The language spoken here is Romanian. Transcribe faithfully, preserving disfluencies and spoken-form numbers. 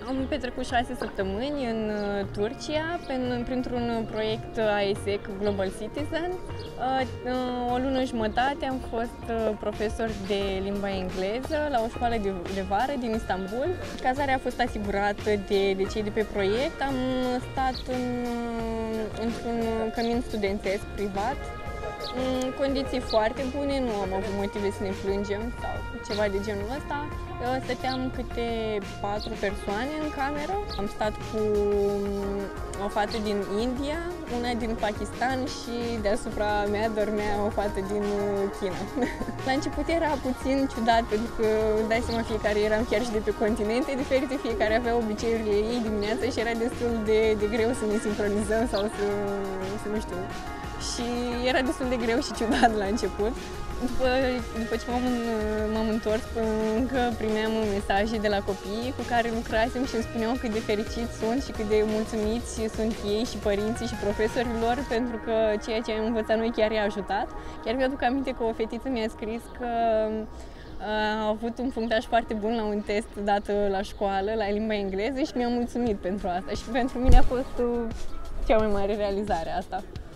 Am petrecut șase săptămâni în uh, Turcia printr-un proiect I S E C Global Citizen. Uh, uh, o lună jumătate am fost uh, profesor de limba engleză la o școală de, de vară din Istanbul. Cazarea a fost asigurată de, de cei de pe proiect. Am stat în, într-un cămin studențesc privat, în condiții foarte bune, nu am avut motive să ne plângem sau ceva de genul ăsta. Stăteam câte patru persoane în cameră. Am stat cu o fată din India, una din Pakistan și deasupra mea dormea o fată din China. La început era puțin ciudat pentru că, dai seama, fiecare eram chiar și de pe continente diferite, fiecare avea obiceiurile ei dimineața și era destul de, de greu să ne sincronizăm sau să, să nu știu. Și era destul de greu și ciudat la început. După, după ce m-am întors, încă primeam mesaje de la copiii cu care lucrasem și îmi spuneau cât de fericiți sunt și cât de mulțumiți sunt ei și părinții și profesorii lor pentru că ceea ce am învățat noi chiar i-a ajutat. Chiar mi-aduc aminte că o fetiță mi-a scris că a avut un punctaj foarte bun la un test dat la școală, la limba engleză, și mi-a mulțumit pentru asta. Și pentru mine a fost cea mai mare realizare asta.